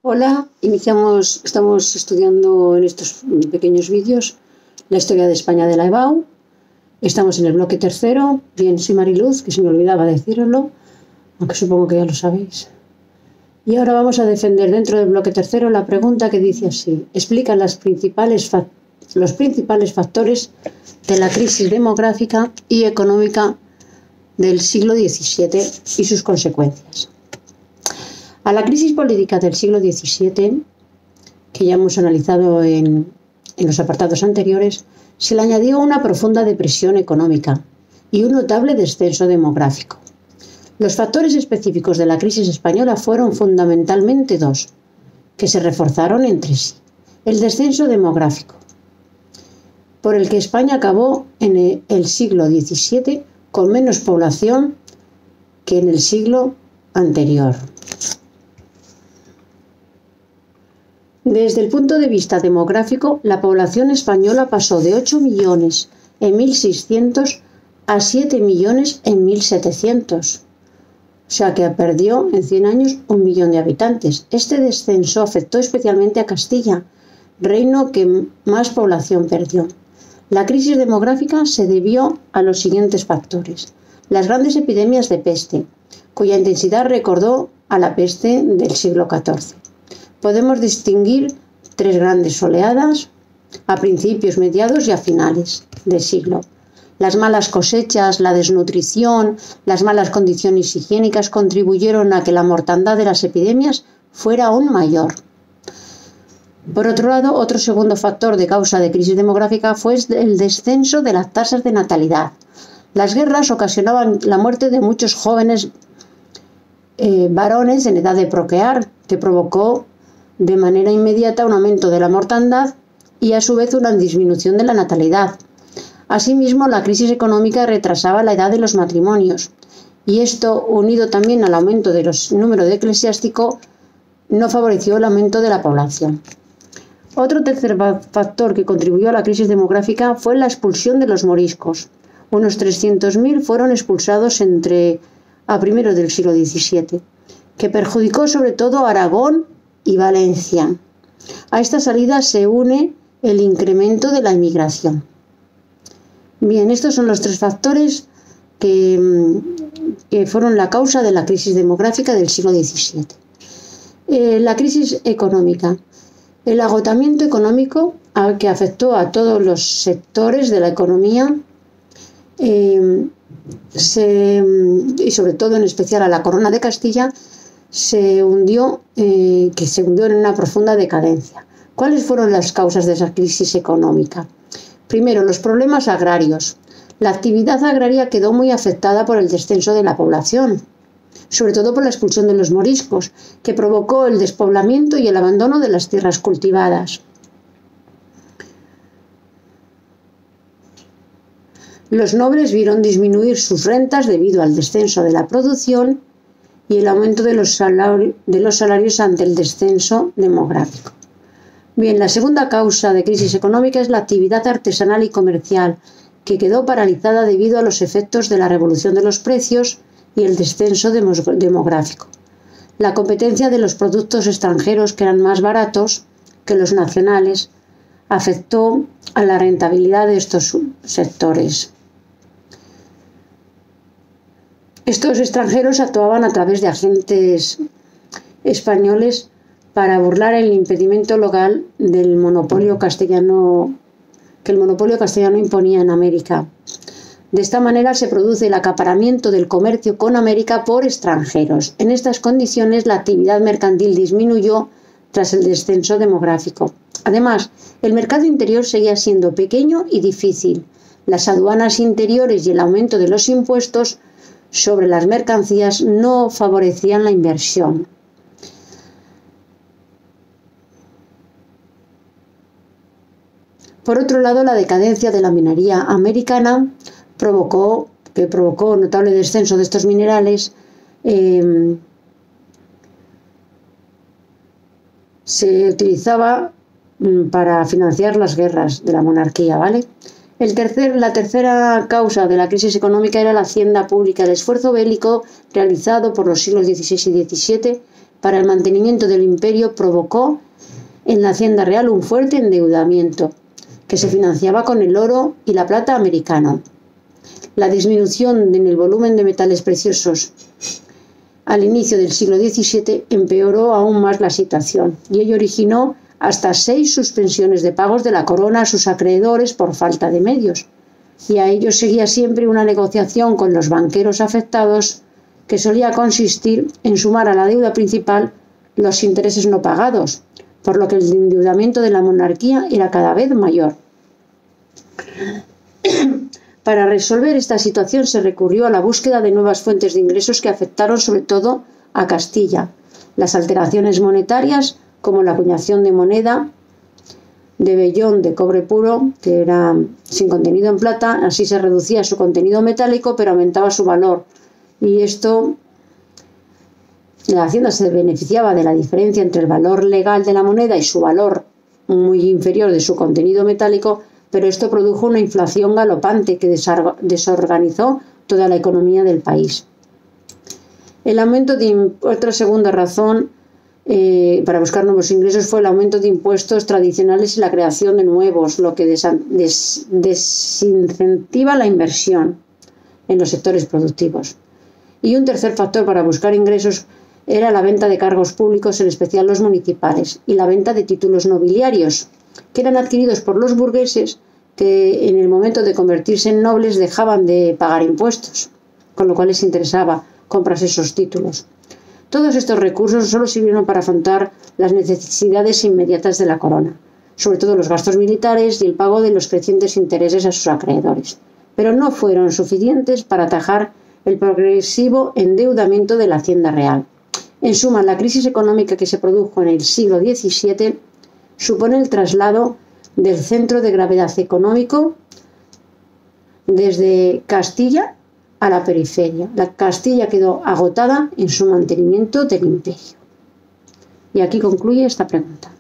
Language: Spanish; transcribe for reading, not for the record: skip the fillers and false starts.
Hola, estamos estudiando en estos pequeños vídeos la historia de España de la EBAU. Estamos en el bloque tercero. Bien, soy Mariluz, que se me olvidaba deciroslo, aunque supongo que ya lo sabéis. Y ahora vamos a defender dentro del bloque tercero la pregunta que dice así: explica los principales factores de la crisis demográfica y económica del siglo XVII y sus consecuencias. A la crisis política del siglo XVII, que ya hemos analizado en los apartados anteriores, se le añadió una profunda depresión económica y un notable descenso demográfico. Los factores específicos de la crisis española fueron fundamentalmente dos, que se reforzaron entre sí. El descenso demográfico, por el que España acabó en el siglo XVII con menos población que en el siglo anterior. Desde el punto de vista demográfico, la población española pasó de 8 millones en 1600 a 7 millones en 1700. O sea que perdió en 100 años 1 millón de habitantes. Este descenso afectó especialmente a Castilla, reino que más población perdió. La crisis demográfica se debió a los siguientes factores: las grandes epidemias de peste, cuya intensidad recordó a la peste del siglo XIV. Podemos distinguir tres grandes oleadas a principios, mediados y a finales del siglo. Las malas cosechas, la desnutrición, las malas condiciones higiénicas contribuyeron a que la mortandad de las epidemias fuera aún mayor. Por otro lado, otro segundo factor de causa de crisis demográfica fue el descenso de las tasas de natalidad. Las guerras ocasionaban la muerte de muchos jóvenes varones en edad de procrear, que provocó de manera inmediata un aumento de la mortandad y a su vez una disminución de la natalidad. Asimismo, la crisis económica retrasaba la edad de los matrimonios, y esto, unido también al aumento del número de eclesiásticos, no favoreció el aumento de la población. Otro tercer factor que contribuyó a la crisis demográfica fue la expulsión de los moriscos. Unos 300.000 fueron expulsados a primeros del siglo XVII, que perjudicó sobre todo a Aragón y Valencia. A esta salida se une el incremento de la inmigración. Bien, estos son los tres factores que fueron la causa de la crisis demográfica del siglo XVII. La crisis económica. El agotamiento económico que afectó a todos los sectores de la economía y sobre todo en especial a la Corona de Castilla, se hundió en una profunda decadencia. ¿Cuáles fueron las causas de esa crisis económica? Primero, los problemas agrarios. La actividad agraria quedó muy afectada por el descenso de la población, sobre todo por la expulsión de los moriscos, que provocó el despoblamiento y el abandono de las tierras cultivadas. Los nobles vieron disminuir sus rentas debido al descenso de la producción y el aumento de los salarios ante el descenso demográfico. Bien, la segunda causa de crisis económica es la actividad artesanal y comercial, que quedó paralizada debido a los efectos de la revolución de los precios y el descenso demográfico. La competencia de los productos extranjeros, que eran más baratos que los nacionales, afectó a la rentabilidad de estos sectores. Estos extranjeros actuaban a través de agentes españoles para burlar el impedimento legal del monopolio castellano que el monopolio castellano imponía en América. De esta manera se produce el acaparamiento del comercio con América por extranjeros. En estas condiciones, la actividad mercantil disminuyó tras el descenso demográfico. Además, el mercado interior seguía siendo pequeño y difícil. Las aduanas interiores y el aumento de los impuestos sobre las mercancías no favorecían la inversión. Por otro lado, la decadencia de la minería americana provocó notable descenso de estos minerales. Se utilizaba para financiar las guerras de la monarquía, ¿vale? La tercera causa de la crisis económica era la hacienda pública. El esfuerzo bélico realizado por los siglos XVI y XVII para el mantenimiento del imperio provocó en la Hacienda Real un fuerte endeudamiento, que se financiaba con el oro y la plata americano. La disminución en el volumen de metales preciosos al inicio del siglo XVII empeoró aún más la situación, y ello originó hasta 6 suspensiones de pagos de la corona a sus acreedores por falta de medios, y a ello seguía siempre una negociación con los banqueros afectados que solía consistir en sumar a la deuda principal los intereses no pagados, por lo que el endeudamiento de la monarquía era cada vez mayor. Para resolver esta situación se recurrió a la búsqueda de nuevas fuentes de ingresos que afectaron sobre todo a Castilla. Las alteraciones monetarias, como la acuñación de moneda de vellón de cobre puro, que era sin contenido en plata, así se reducía su contenido metálico, pero aumentaba su valor. Y esto, la Hacienda se beneficiaba de la diferencia entre el valor legal de la moneda y su valor muy inferior de su contenido metálico, pero esto produjo una inflación galopante que desorganizó toda la economía del país. Otra segunda razón para buscar nuevos ingresos fue el aumento de impuestos tradicionales y la creación de nuevos, lo que desincentiva la inversión en los sectores productivos. Y un tercer factor para buscar ingresos era la venta de cargos públicos, en especial los municipales, y la venta de títulos nobiliarios, que eran adquiridos por los burgueses que en el momento de convertirse en nobles dejaban de pagar impuestos, con lo cual les interesaba comprarse esos títulos. Todos estos recursos solo sirvieron para afrontar las necesidades inmediatas de la corona, sobre todo los gastos militares y el pago de los crecientes intereses a sus acreedores, pero no fueron suficientes para atajar el progresivo endeudamiento de la Hacienda Real. En suma, la crisis económica que se produjo en el siglo XVII supone el traslado del centro de gravedad económico desde Castilla a la periferia. La Castilla quedó agotada en su mantenimiento del imperio. Y aquí concluye esta pregunta.